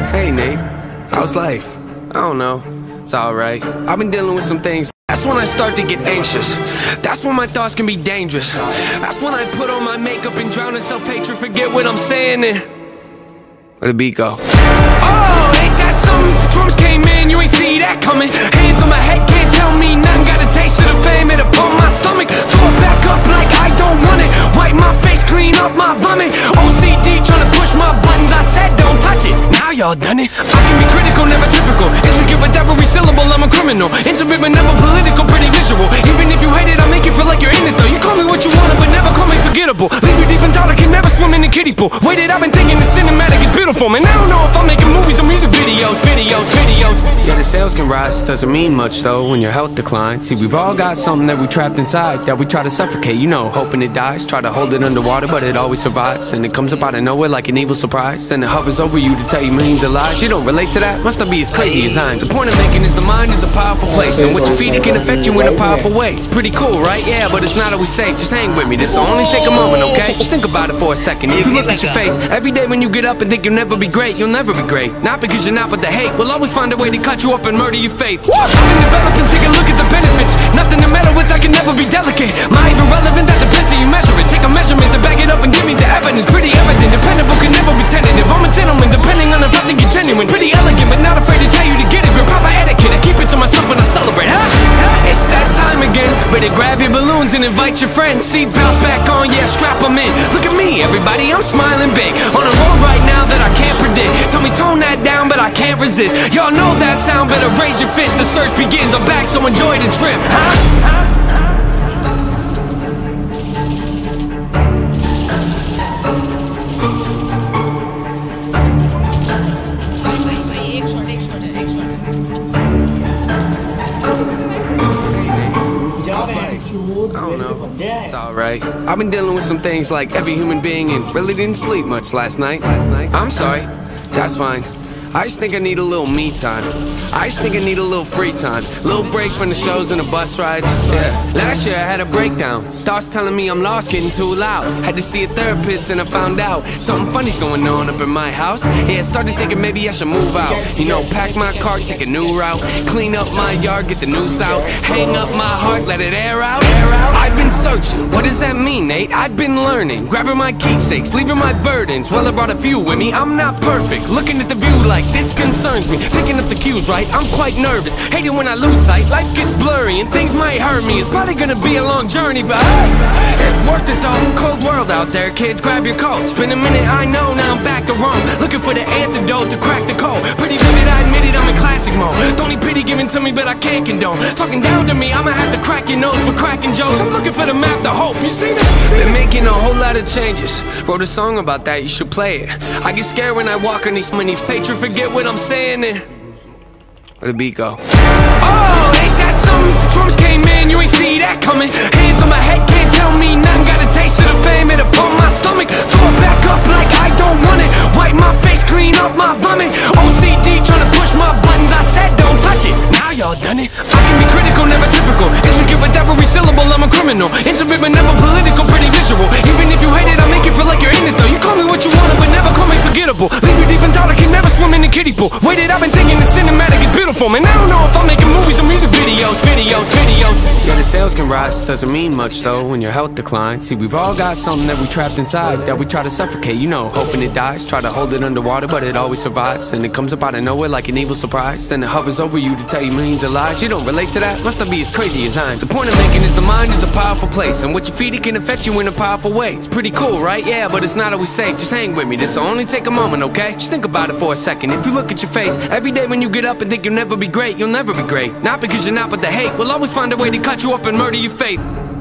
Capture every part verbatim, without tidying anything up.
Hey Nate, how's life? I don't know, it's alright. I've been dealing with some things. That's when I start to get anxious. That's when my thoughts can be dangerous. That's when I put on my makeup and drown in self-hatred. Forget what I'm saying and where'd the beat go? Oh, ain't that something? Drums came in, you ain't see that coming. Hands on my head, can't tell me nothing. Got a taste of the fame, it upon my stomach. Throw it back up like I don't want it. Wipe my face, clean up my vomit. O C D tryna push my buttons. I said don't touch it, now y'all done it. I can be critical, never typical. Intricate with every syllable, I'm a criminal. Intimate but never political, pretty visual. Even if you hate it, I make you feel like you're in it though. You call me what you want, but never call me forgettable. Leave you deep in thought, I can never swim in the kiddie pool. Waited, I've been thinking the cinematic is beautiful, man. I don't know if I'm making movies or music videos, videos, videos. Yeah, the sales can rise, doesn't mean much though when your health declines. See, we've all got something that we trapped inside that we try to suffocate, you know, hoping it dies. Try to hold it underwater, but it always survives. And it comes up out of nowhere like an evil surprise. Then it hovers over you to tell you millions of lies. You don't relate to that? Must not be as crazy as I am. The point I'm making is the mind is a powerful place, and what you feed it can affect you in a powerful way. It's pretty cool, right? Yeah, but it's not always safe. Just hang with me, this'll only take a moment, okay? Just think about it for a second. If you look at your face every day when you get up and think you'll never be great, you'll never be great. Not because you're not, but the hate will always find a way to cut you up and murder your faith. I've been developing, take a look at the benefits. Nothing to meddle with, I can never be delicate. My even relevant, that depends how you measure it. Take a measurement to back it up and give me the evidence. Pretty evident, dependable, can never be tentative. I'm a gentleman, depending on if I think you're genuine. Pretty elegant, but not afraid to tell you to get it. With proper etiquette, I keep it to myself when I celebrate, huh? It's that time again. Better grab your balloons and invite your friends. Seatbelts back on, yeah, strap them in. Look at me, everybody, I'm smiling big. On a road right now that I can't predict. Tell me tone that down, but I can't resist. Y'all know that sound, better raise your fist. The search begins, I'm back, so enjoy the trip, huh? huh? I don't know, it's alright. I've been dealing with some things like every human being and really didn't sleep much last night. I'm sorry, that's fine. I just think I need a little me time. I just think I need a little free time. Little break from the shows and the bus rides. Yeah. Last year I had a breakdown. Thoughts telling me I'm lost, getting too loud. Had to see a therapist and I found out something funny's going on up in my house. Yeah, I started thinking maybe I should move out. You know, pack my car, take a new route. Clean up my yard, get the noose out. Hang up my heart, let it air out. I've been searching, what does that mean, Nate? I've been learning, grabbing my keepsakes, leaving my burdens. Well, I brought a few with me, I'm not perfect. Looking at the view like this concerns me. Picking up the cues right, I'm quite nervous. Hate it when I lose sight, life gets blurry and things might hurt me. It's probably gonna be a long journey, but hey, it's worth it though. Cold world out there, kids, grab your coat. It's been a minute, I know, now I'm back to Rome. Looking for the antidote to crack the code. Pretty vivid, I admit it, I'm in classic mode. The only pity given to me, but I can't condone. Talking down to me, I'ma have to crack your nose for cracking jokes. I'm looking for the map, the hope, you see that? Been making a whole lot of changes. Wrote a song about that, you should play it. I get scared when I walk on these many hatred, forget what I'm saying and where'd the beat go? Oh, ain't that something? Drums came in, you ain't see that coming. Hands on my head, can't tell me nothing. Got a taste of the fame, it upon my stomach. Throw it back up like I don't want it. Wipe my face, clean up my vomit. O C D tryna push my buttons. I said don't touch it, now y'all done it. I can be critical, never typical. Intricate with every syllable, I'm a criminal. Intimate but never political, pretty visual. Even if you hate it, I make you feel like you're in it though. You call me what you want, but never call me forgettable. Leave you deep in thought, I can never swim in the kiddie pool. Waited, I've been thinking the cinematic is beautiful, man. I don't know if I'm making movies or music videos, videos, videos. Yeah, the sales can rise, doesn't mean much though when your health declines. See, we've all got something that we trapped inside that we try to suffocate, you know, hoping it dies. Try to hold it underwater, but it always survives. And it comes up out of nowhere like an evil surprise. Then it hovers over you to tell you millions of lies. You don't relate to that? Must not be as crazy as I am. The point I'm making is the mind is a powerful place, and what you feed it can affect you in a powerful way. It's pretty cool, right? Yeah, but it's not always safe. Just hang with me, this'll only take a moment, okay? Just think about it for a second. If you look at your face every day when you get up and think you'll never be great, you'll never be great. Not because you're not, but the hate will always find a way to cut you up and murder your faith.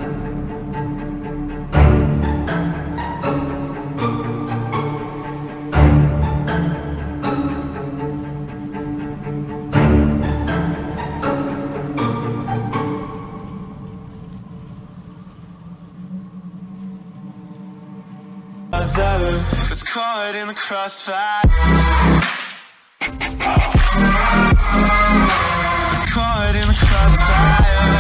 It's caught in the crossfire. It's caught in the crossfire.